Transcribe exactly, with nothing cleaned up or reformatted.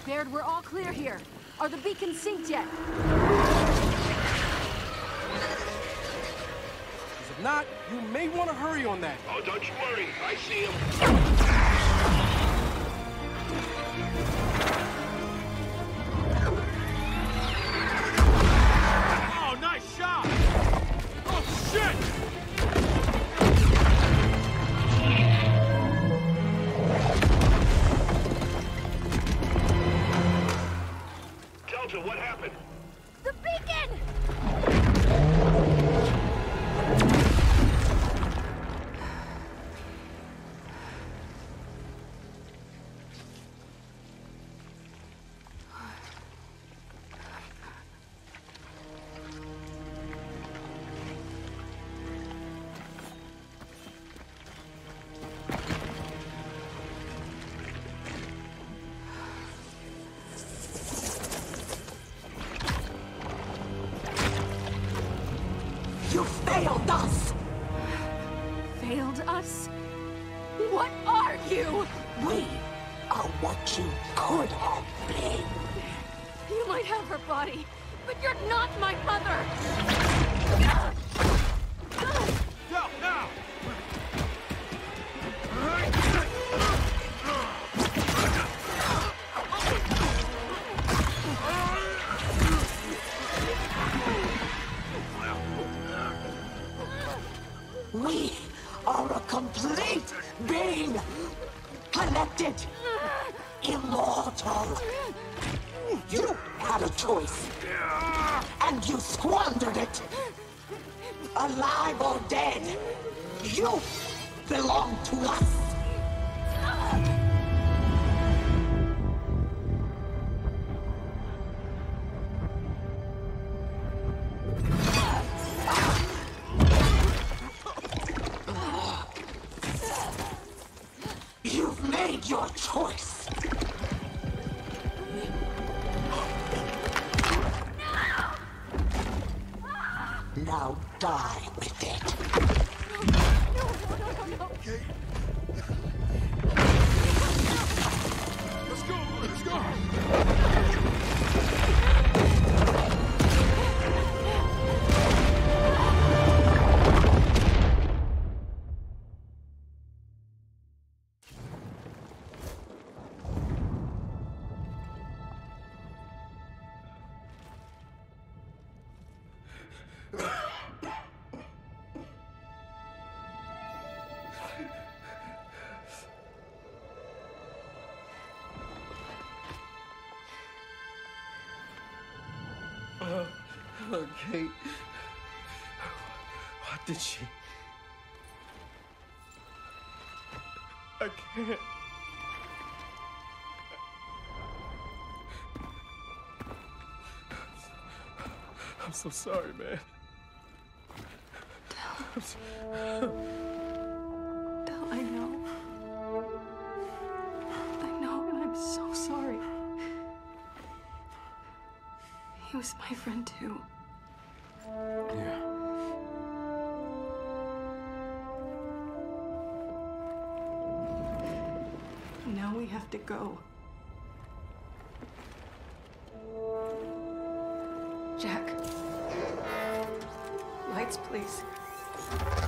Baird, we're all clear here. Are the beacons synced yet? If not, you may want to hurry on that. Oh, don't you worry. I see him. Oh, nice shot! Oh, shit! Delta, what happened? The beacon! You failed us! Failed us? What are you? We are what you could have been. You might have her body, but you're not my mother! Go, now! We are a complete being, connected, immortal. You had a choice, and you squandered it. Alive or dead, you belong to us. You've made your choice. Now die with it. No, no, no, no, no. Okay. Let's go, let's go! Uh, okay. What did she? I can't. I'm so sorry, man. I'm so... Del, I know. I know, and I'm so sorry. He was my friend, too. Yeah. Now we have to go. Jack. Lights, please.